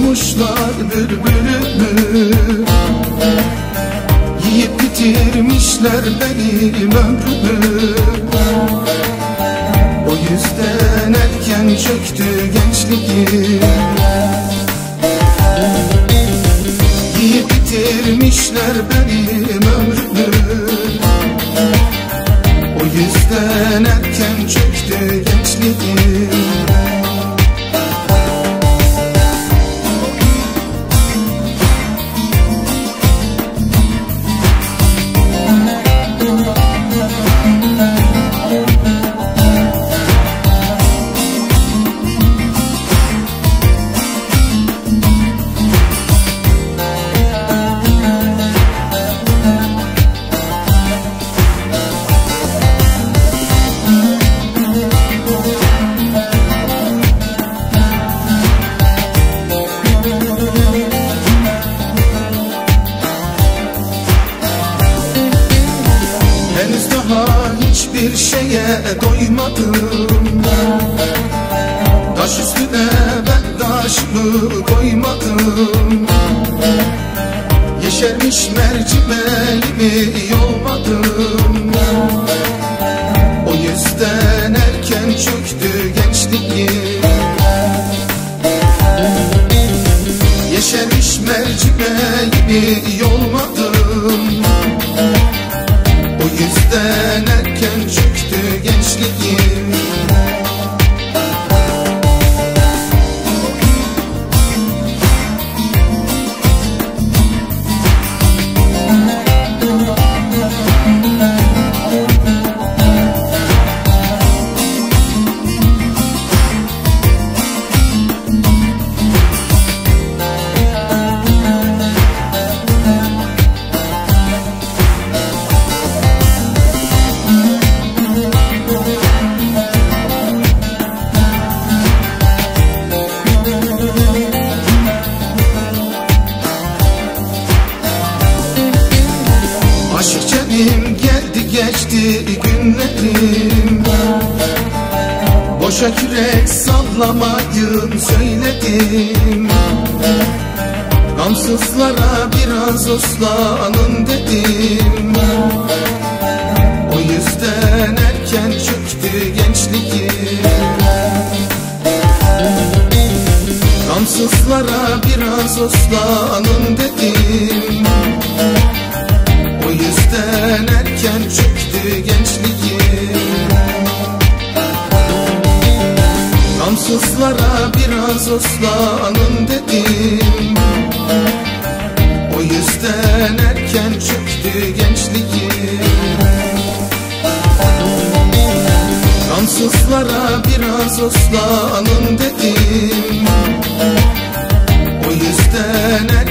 Soymuşlar bülbülümü, yiyip bitirmişler benim ömrümü. O yüzden erken çöktü gençliğim. Yiyip bitirmişler benim ömrümü. O yüzden erken çöktü gençliğim. Hiçbir şeye doymadım, taş üstüne ben taşımı koymadım. Yeşermiş mercimeğimi yolmadım. O yüzden erken çöktü gençliğim. Yeşermiş mercimeğimi yolmadım. O yüzden erken çöktü gençliğim. Geldi geçti günlerim, boşa kürek sallamayın söyledim. Gamsızlara biraz uslanın dedim. O yüzden erken çöktü gençliğim. Gamsızlara biraz uslanın dedim. O yüzden erken çöktü gençliğim. Gamsızlara biraz uslanın dedim. O yüzden erken çöktü gençliğim. Gamsızlara biraz uslanın dedim. O yüzden